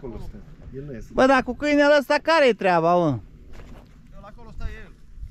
acolo stă. El nu iese. Bă, dar cu câinele ăsta care-i treaba, mă? El acolo stă el.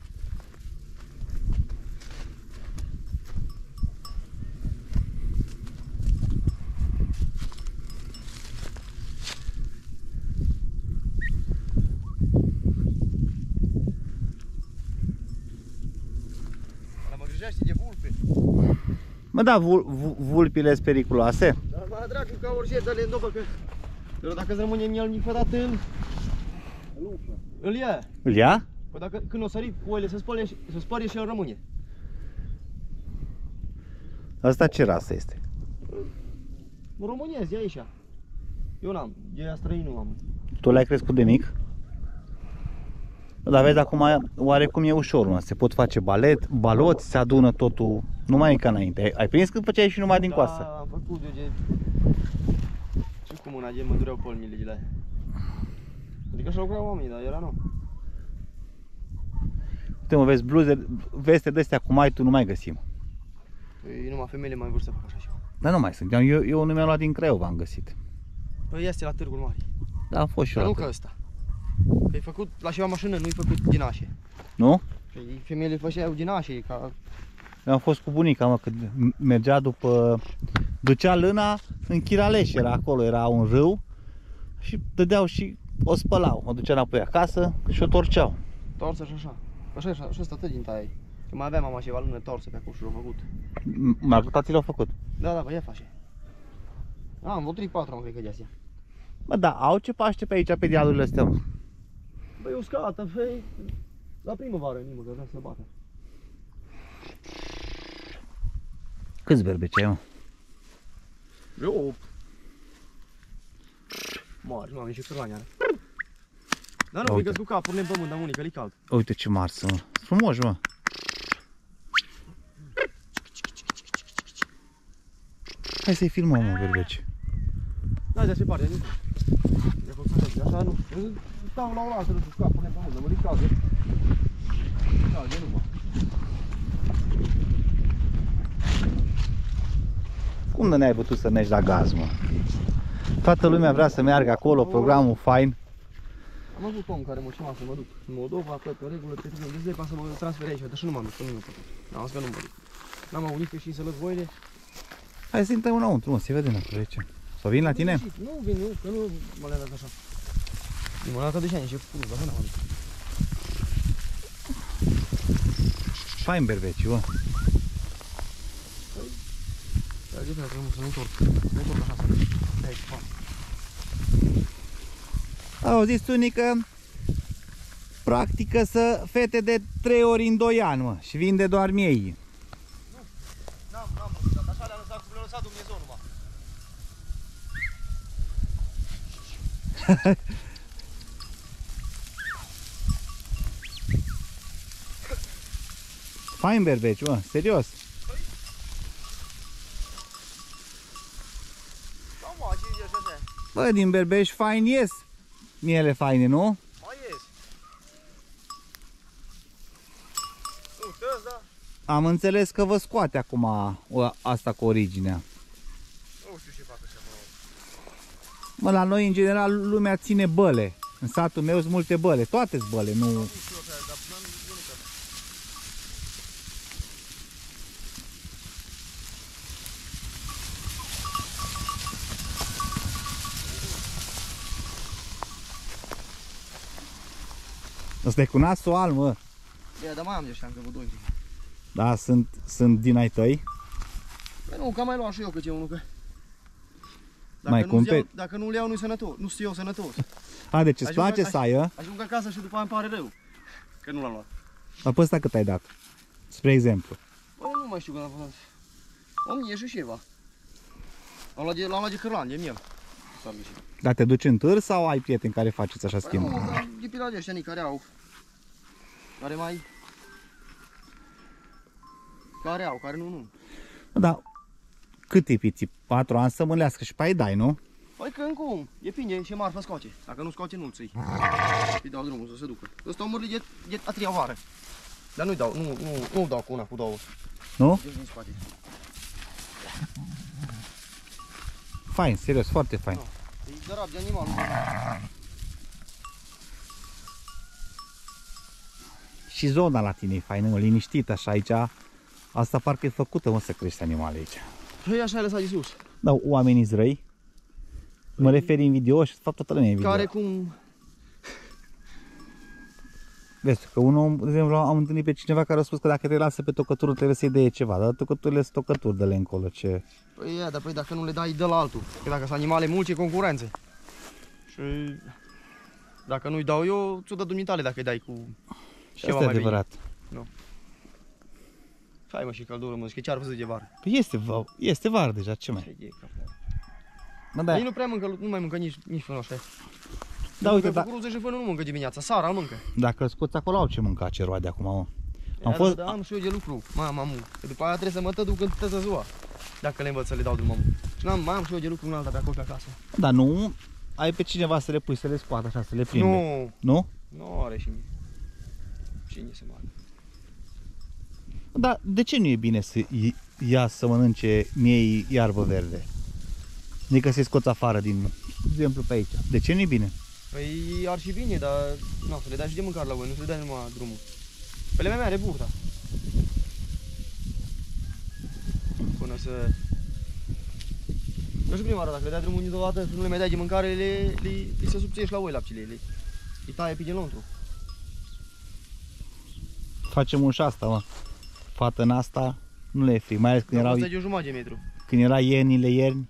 Dar mă grijește de vulpe. Mă, da, vulpile sunt periculoase? Da, mă, dracu, ca orice, dă-le în dobă, că dacă îți rămâne în el niciodată, îl ia. Îl ia? Păi dacă când o sări cu oile să spărie și el rămâne. Asta ce rasă este? Românez, e aici. Eu n-am, e străin nu am. Tu l-ai crescut de mic? Dar vezi, acum oarecum e ușor, mă. Se pot face baloți, se adună totul. Nu mai e ca înainte. Ai prins când făceai și numai din coastă? Da, am făcut eu de... Și cu mâna, mă dureau polmile de la aia. Adică așa lucrau oamenii, dar era nou. Uite, mă, vezi, bluze, veste de-astea cu mai tu nu mai găsim. Păi numai femeile mai vor să facă așa ceva. Dar nu mai sunt. Eu nu mi-am luat din Craiova, am găsit. Păi este la Târgul Mare. Da, am fost și Dar eu nu la ca ăsta. Că e făcut la ceva mașină, nu-i făcut din așe. Nu? Păi femeile făceau din așe, ca... Eu am fost cu bunica, mă, când mergea ducea lâna în Chiraleș, era acolo, era un râu și dădeau și o spălau. O ducea înapoi acasă și o torceau. Torsă și așa. Așa ăsta tot din taia. Că mai avea mama ceva lână torsă pe acolo și l-au făcut. Marcutații l-au făcut. Da, bă, ia face. Am vreo 3-4 am cred că de astea. Bă, da, au ce paște pe aici, pe dealurile astea, mă. Băi, uscată, fei, la primăvară, nimă, că vrea să bată. Câți berbeci ai, mă? Eu 8. Mari, nu am nici cârlani are. Dar nu, că-ți cu capul în pământ, dar unii, că-i cald. Uite ce mari sunt, mă. Frumoși, mă. Hai să-i filmăm, mă, berbeci. Da, de-a se parte, nu. E făcut așa, nu. Stau la o lasă, nu cu capul în pământ, dar mă calde. Calde, nu, mă. Cum de n-ai putut să mergi la gaz, mă? Toată lumea vrea să meargă acolo, programul fain. Am avut om care mă chema să mă duc în Moldova, plăt pe regulă, te trimis de pa să mă transfer aici, dar și nu m-am dus, că nu mă pot. N-am zis că nu mă duc. N-am avut nici și să lăs voile. Hai să intrăm înăuntru, mă, să vedem acolo ce. Sau vin la tine? Nu vin, nu, că nu mă le-am dat așa. Nu m-am dat de ani și pur, dar n-am adus. Fain berbeci, bă. Dar de trebuie să nu întorc. Nu întorc așa să de aici, fac. Au zis unii că practică să fete de 3 ori în 2 ani, mă, și vinde doar miei. N-am văzut, dar așa le-a lăsat cum le-a lăsat Dumnezeu numai. Fain berbeci, mă, serios. Da, mă, ce zici așa? Bă, din berbeci fain ies miele faine, nu? Mai ies. Nu, tăți, da? Am înțeles că vă scoate acum asta cu originea. Nu știu ce fac așa, mă. Mă, la noi, în general, lumea ține băle. În satul meu sunt multe băle, toate-s băle, nu... Nu știu așa, dar n-am nimic. Ăsta e cu nasul alb, mă. Ia, dar mai am de ăștia, încă vreo 2. Da, sunt din ai tăi. Păi nu, că am mai luat și eu câte unul, că... Mai cumperi? Dacă nu-l iau, nu-i sănătos, nu sunt eu sănătos. A, deci îți place să ai, Ajung acasă și după aia îmi pare rău că nu l-am luat. Dar pe ăsta cât ai dat? Spre exemplu. Bă, nu mai știu când am făcut. 1000 și ceva. L-am luat de cârlan, de miel. Dar te duci în târ sau ai prieteni care faceți așa schimb? Păi nu, dar de pe la de ăștia care au. Care nu. Da. Cât îi piți? 4 ani să mânească și pe aia dai, nu? Păi când cum? Depinde ce marfă scoate. Dacă nu scoate, nu-l ții. Îi dau drumul să se ducă. Ăsta o mărli de a 3-a vară. Dar nu-i dau, nu dau cu una, cu două. Nu? Deci din spate. Fain, serios, foarte fain. No. Dărab de animalul. Și zona la tine e faină, mă, liniștită așa aici. Asta parcă e făcută, mă, să crești animale aici. Păi așa ai lăsat de sus. Dar oamenii răi. Mă refer în video și de fapt toată lumea e în video. Care cum... Vezi, că un om, de exemplu, am întâlnit pe cineva care a spus că dacă te lasă pe tocătură trebuie să-i dea ceva, dar tocăturile sunt tocături de încolo, ce... Păi ia, dar păi dacă nu le dai, dă la altul. Că dacă sunt animale mulți, e concurență. Și... Dacă nu-i dau eu, ți-o dă dumitale dacă îi dai cu... ceva Asta e mai adevărat. bine. Nu. Hai mă și căldură, mă, că ce ar văzut de vară. Păi este vară deja, ce mai? Ce e capul? Mă, da, Ei nu prea mâncă, nu mai mâncă nici fânul ăsta. da, uite, da, Cucuruză și fânul nu mâncă dimineața, sara îl mâncă. dacă îl scoți acolo au ce mânca cerua de acum, mă. Da, am și eu de lucru, mamu. Că după aia trebuie să mă tăduc când tătă ziua. Dacă le învăț să le dau drumul. Și mai am și eu de lucru în alta pe acolo pe acasă. Da, nu ai pe cineva să le pui, să le scoată așa, să le plimbe. Nu, Nu? nu are și mie. Cine să mă Dar de ce nu e bine să ia să mănânce miei iarbă verde? Adică să-i scoți afară din, de exemplu, pe aici. De ce nu e bine? Păi ar și bine, dar nu, să le dai și de mâncare la voi, nu să le dai numai drumul. Pe mea are burta. Până să... Nu știu prima oară, dacă le dai drumul deodată, nu le mai dai de mâncare, li se subțiești la voi lapcile, îi taie pe dinăuntru. Facem un și asta, mă. Fată în asta, nu le e fric, mai ales când erau, Asta e de o jumătate de metru. când era iernile ierni.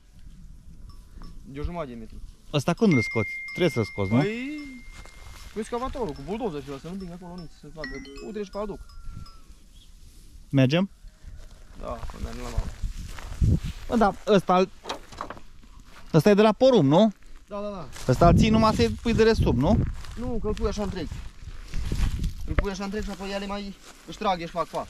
De o jumătate de metru. Ăsta când îl scoți? Trebuie să-l scoți, nu? Păi, cu excavatorul, cu buldozul și să nu împing acolo nici, să facă udre și pe aduc. Mergem? Da, până la mamă. Bă, da, ăsta e de la porum, nu? Da, da, da. Ăsta îl ții numai să-i pui de resub, nu? Nu, că îl pui așa întreg. Îl pui așa întreg și apoi ele mai își trage și fac fac.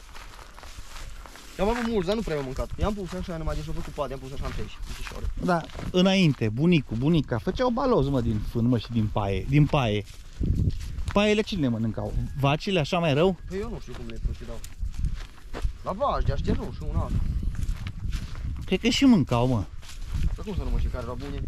I-am avut mulți, dar nu prea am mâncat. I-am pus așa numai de și-o făcut pade, i-am pus așa întreg și pișoare. Da, înainte, bunica, făceau baloz, mă, din fân, mă, și din paie. Paiele cine le mănâncau? Vacile așa mai rău? Păi eu nu știu cum le procedau. La vaci, de așternut și un alt. Cred că și mâncau, mă. Dar cum să nu mă știu care erau bune?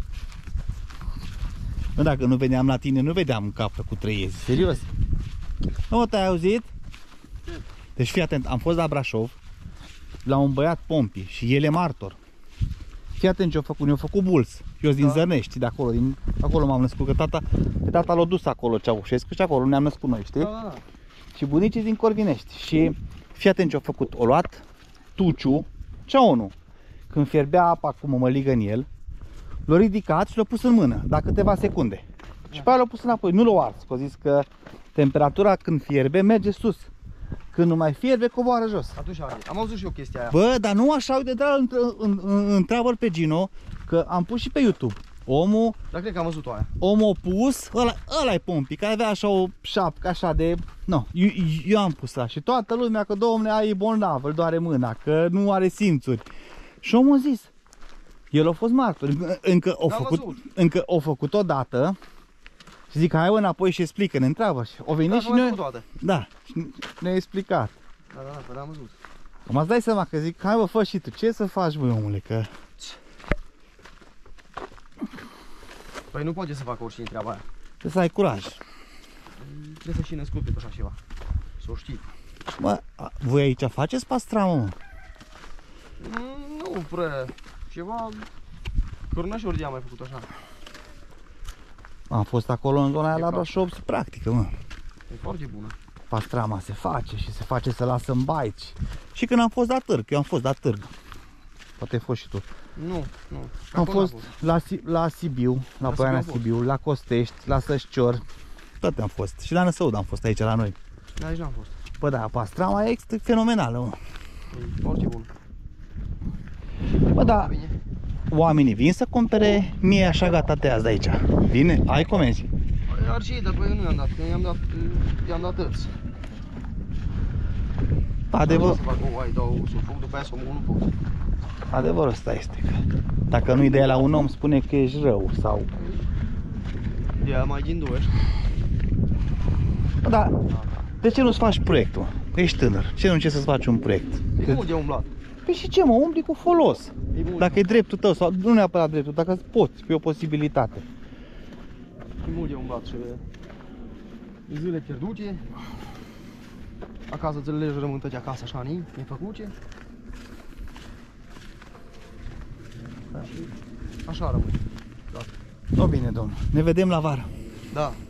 Mă, dacă nu vedeam la tine, nu vedeam capră cu trăiezi, serios. Nu, mă, te-ai auzit? Deci fii atent, am fost la Brașov, la un băiat pompi și el e martor. Fii atent ce-au făcut, ne-au făcut buls. Eu sunt din Zărnești, de acolo, acolo m-am născut, că tata l-a dus acolo Ceaușescu și acolo ne-am născut noi, știi? Da, da, da. Și bunicii din Corvinești. Și fii atent ce-au făcut, o luat tuciu, ceaunul, când fierbea apa cu mămăligă în el, l-a ridicat și l-a pus în mână, la câteva secunde. Și pe aia l-a pus înapoi, nu l-a ars, că a zis că temperatura când fierbe merge sus. Când nu mai fierbe, coboară jos. Atunci are. Am auzit și eu chestia aia. Bă, dar nu așa, uite, întreabă-l pe Gino, că am pus și pe YouTube. Omul Dar cred că am văzut-o aia. a pus, ăla-i pompi, care avea așa o șapcă așa de... Nu, eu am pus ăla și toată lumea că, domne, ai bolnav, îl doare mâna, că nu are simțuri. Și omul a zis, el a fost martor, încă o făcut odată. Și zic, hai înapoi și explică, ne întreabă. Și o venit și noi... Da, și ne-a explicat. Da, da, da, am văzut. Acum îți dai seama că zic, hai bă, fă și tu, ce să faci, băi, omule, că... Păi nu poate să facă oricine treaba aia. Trebuie să ai curaj. Trebuie să și născut pe așa ceva. Să o știi. Mă, voi aici faceți pastramă, mă? Nu prea. Ceva... Cornașori de-am mai făcut așa. Am fost acolo în zona aia la Brașov, se practică, mă. E foarte bună. Pastrama se face și se face să lasă în baici. Și când am fost la târg, eu am fost la târg. Poate ai fost și tu. Nu. Am fost la Sibiu, la Poiana Sibiu, la Costești, la Sășcior. Toate am fost. Și la Năsăud am fost aici la noi. Da, aici n-am fost. Bă, da, pastrama e fenomenală, mă. E foarte bună. Bă, da, oamenii vin să cumpere mie așa gata te azi de aici. Vine? Ai comenzi? Ar și ei, dar păi eu nu i-am dat, că i-am dat tăți. Adevăr. Să fac o ai, dau sufoc, după aia să o nu pot. Adevărul ăsta este că dacă nu-i de la un om, spune că ești rău sau... De-aia mai din două ăștia. Bă, da, de ce nu-ți faci proiectul, mă? Că ești tânăr, ce nu încerci să-ți faci un proiect? E mult de umblat. Păi și ce, mă, umbli cu folos. Dacă e dreptul tău sau nu neapărat dreptul, dacă poți, pe o posibilitate. Și mult de umblat și zile pierdute. Acasă zilele rămân tăți acasă așa, ne făcuce. Așa rămâne. O bine, domnul. Ne vedem la vară. Da.